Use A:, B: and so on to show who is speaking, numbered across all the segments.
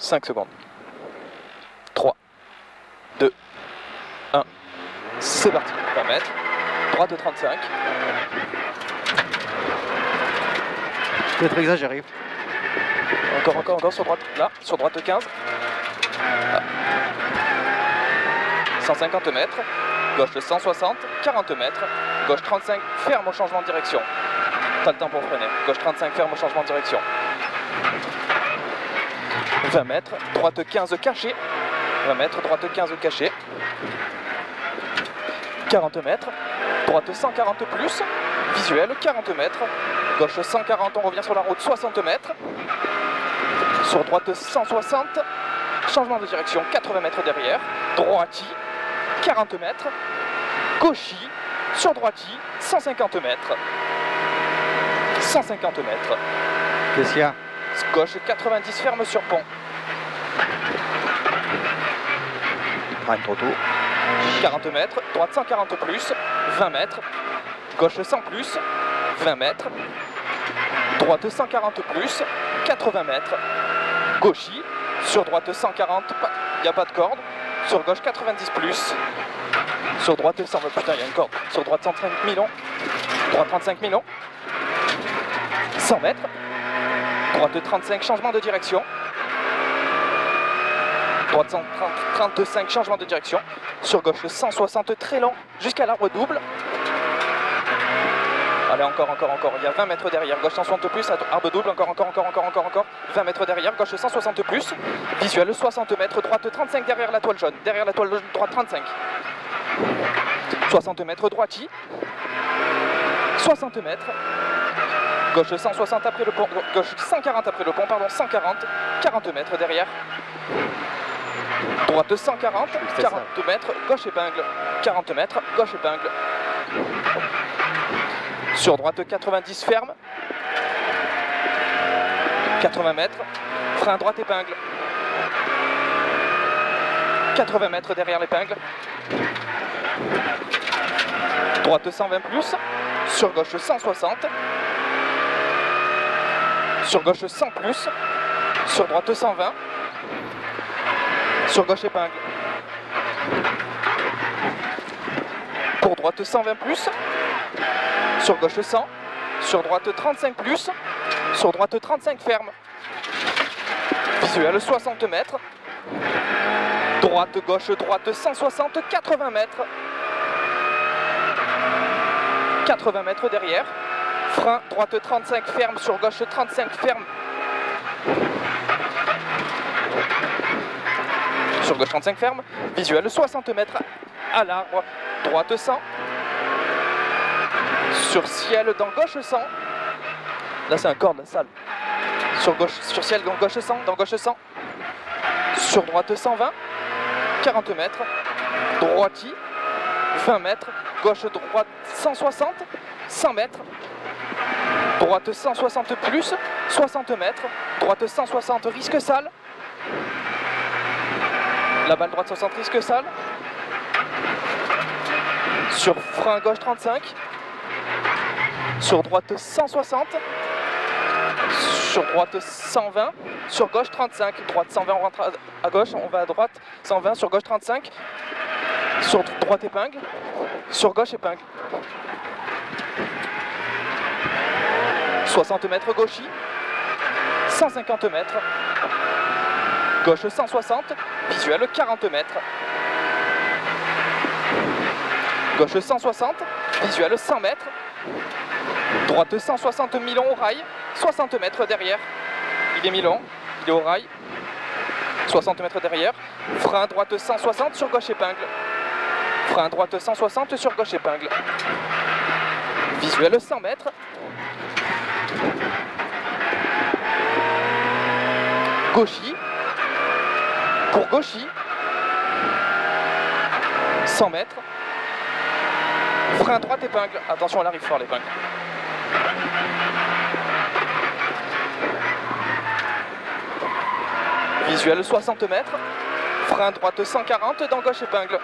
A: 5 secondes. 3, 2, 1. C'est parti. 20 mètres. Droite de 35.
B: Peut-être exagéré.
A: Encore sur droite. Là, sur droite de 15. Là. 150 mètres. Gauche de 160. 40 mètres. Gauche 35. Ferme au changement de direction. T'as le temps pour freiner. Gauche 35. Ferme au changement de direction. 20 mètres. Droite 15 caché. 20 mètres. Droite 15 caché. 40 mètres. Droite 140 plus. Visuel. 40 mètres. Gauche 140. On revient sur la route. 60 mètres. Sur droite 160. Changement de direction. 80 mètres derrière. Droiti. 40 mètres. Gauchi. Sur droiti. 150 mètres. 150 mètres.
B: Qu'est-ce qu'il y a?
A: Gauche 90, ferme sur pont.
B: Freine trop tôt.
A: 40 mètres, droite 140 plus, 20 mètres. Gauche 100 plus, 20 mètres. Droite 140 plus, 80 mètres. Gauchi, sur droite 140, il n'y a pas de corde. Sur gauche 90 plus. Sur droite 100, putain il y a une corde. Sur droite 135 millions. Droite 35 millions. 100 mètres. Droite 35, changement de direction. Droite 135, changement de direction. Sur gauche 160, très long, jusqu'à l'arbre double. Allez, encore. Il y a 20 mètres derrière. Gauche 160 plus, arbre double, encore. 20 mètres derrière, gauche 160 plus. Visuel 60 mètres, droite 35 derrière la toile jaune. Derrière la toile jaune, droite 35. 60 mètres, droiti. 60 mètres. Gauche 160 après le pont, gauche 140 après le pont, pardon, 140, 40 mètres derrière. Droite 140, 40 mètres, gauche épingle, 40 mètres, gauche épingle. Sur droite 90 ferme. 80 mètres, frein droite épingle. 80 mètres derrière l'épingle. Droite 120 plus, sur gauche 160. Sur gauche 100 plus, sur droite 120, sur gauche épingle. Pour droite 120 plus, sur gauche 100, sur droite 35 plus, sur droite 35 ferme. Visuel 60 mètres, droite gauche droite 160, 80 mètres. 80 mètres derrière. Frein, droite 35 ferme, sur gauche 35 ferme. Sur gauche 35 ferme. Visuel 60 mètres à l'arbre. Droite 100. Sur ciel dans gauche 100. Là c'est un corps de la salle. Sur ciel dans gauche 100, dans gauche 100. Sur droite 120. 40 mètres. Droiti. 20 mètres. Gauche droite 160. 100 mètres. Droite 160 plus, 60 mètres. Droite 160, risque sale. La balle droite 60, risque sale. Sur frein gauche 35. Sur droite 160. Sur droite 120. Sur gauche 35. Droite 120, on rentre à gauche, on va à droite. 120, sur gauche 35. Sur droite épingle. Sur gauche épingle. 60 mètres gauchi, 150 mètres, gauche 160, visuel 40 mètres, gauche 160, visuel 100 mètres, droite 160 mi-long au rail, 60 mètres derrière, il est mi-long, il est au rail, 60 mètres derrière, frein droite 160 sur gauche épingle, frein droite 160 sur gauche épingle, visuel 100 mètres, gauchi, pour gauchi, 100 mètres, frein droite épingle, attention elle arrive fort l'épingle. Visuel 60 mètres, frein droite 140 dans gauche épingle.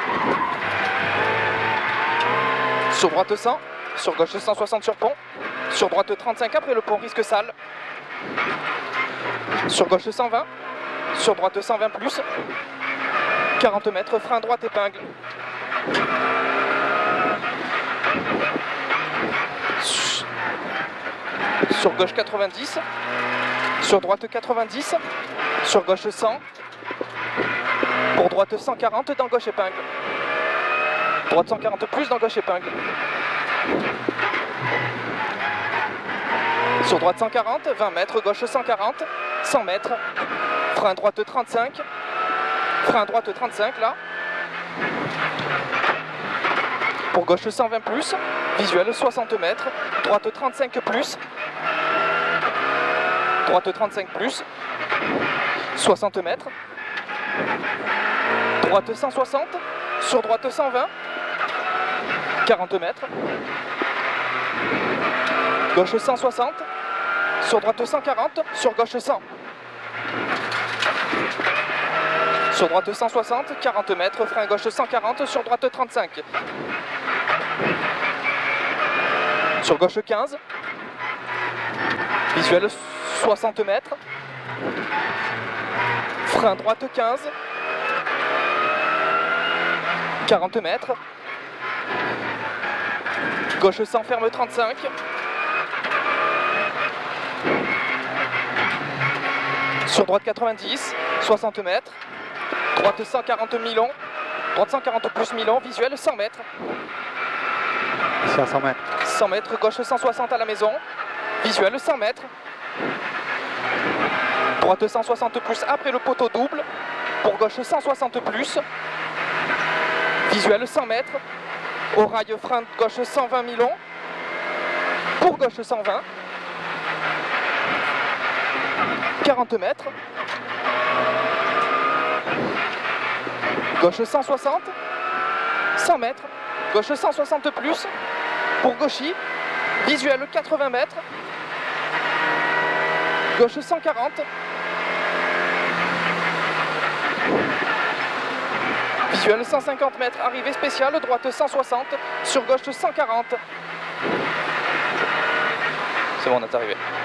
A: Sur droite 100, sur gauche 160 sur pont. Sur droite 35 après le pont risque sale. Sur gauche 120. Sur droite 120 plus. 40 mètres, frein droite épingle. Sur gauche 90. Sur droite 90. Sur gauche 100. Pour droite 140 dans gauche épingle. Droite 140 plus dans gauche épingle. Sur droite 140, 20 mètres, gauche 140, 100 mètres. Frein droite 35. Frein droite 35 là. Pour gauche 120 plus. Visuel 60 mètres. Droite 35 plus. Droite 35 plus. 60 mètres. Droite 160. Sur droite 120. 40 mètres. Gauche 160. Sur droite 140. Sur gauche 100. Sur droite 160. 40 mètres. Frein gauche 140. Sur droite 35. Sur gauche 15. Visuel 60 mètres. Frein droite 15. 40 mètres. Gauche 100, ferme 35. Sur droite 90, 60 mètres. Droite 140 mi-long. Droite 140 plus mi-long, visuel 100 mètres.
B: Ici à 100 mètres.
A: 100 mètres, gauche 160 à la maison. Visuel 100 mètres. Droite 160 plus après le poteau double. Pour gauche 160 plus. Visuel 100 mètres. Au rail frein gauche 120 mi-long. Pour gauche 120. 40 mètres. Gauche 160. 100 mètres. Gauche 160 plus. Pour gauchy. Visuel 80 mètres. Gauche 140. Visuel 150 mètres. Arrivée spéciale. Droite 160. Sur gauche 140. C'est bon, on est arrivé.